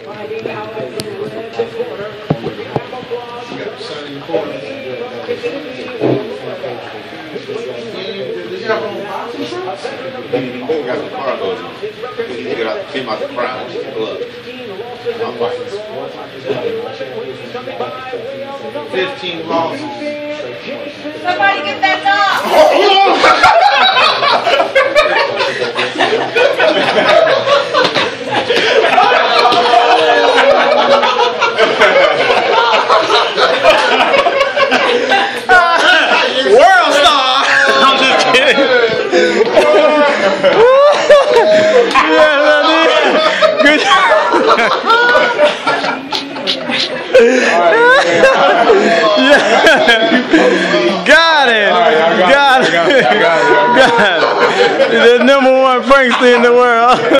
He got some cargoes on. He came out the crowd. Look. I'm like 15 losses. Somebody get that dog! World star! I'm just kidding. Yeah, good Got it. Got it. The #1 prankster in the world.